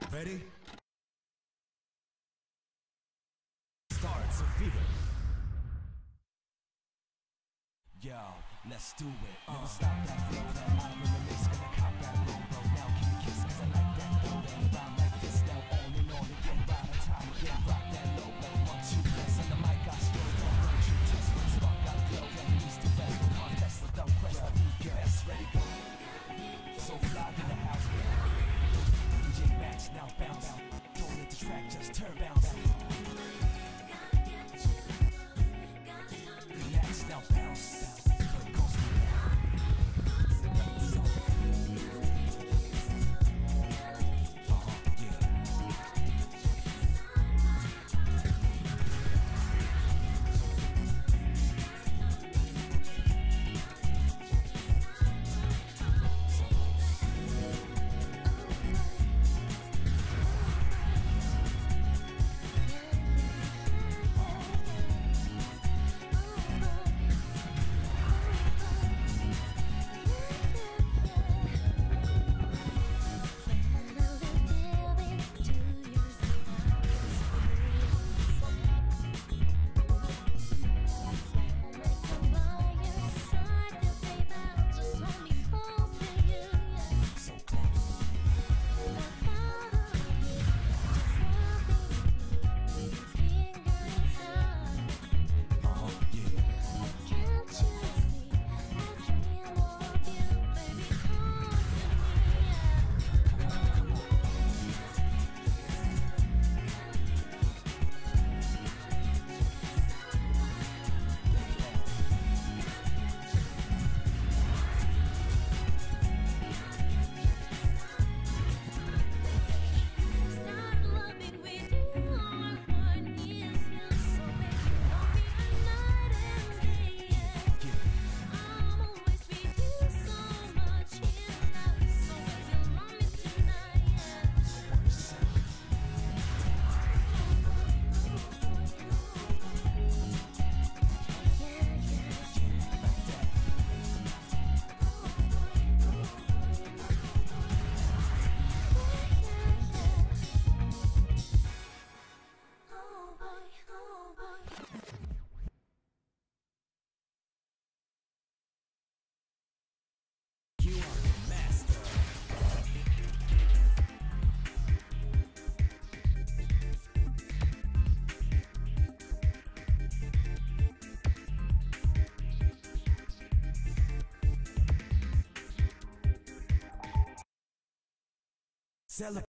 Ready? Starts a fever. Yo, let's do it. Never stop that flow, that I reminisce. Gonna cop that roll, now keep kiss, cause I like that though. That rhyme like this, now on and on again. Rhyme and time again, rock that low. Like 1, 2, press on the mic, I stroke. Don't you test when spark got glow. That needs to best, the contest without question. Who's best? Ready, go. So fly in the house, DJ Max, now bounce. Don't let the track just turn bounce. Relax, now bounce. Celebrate.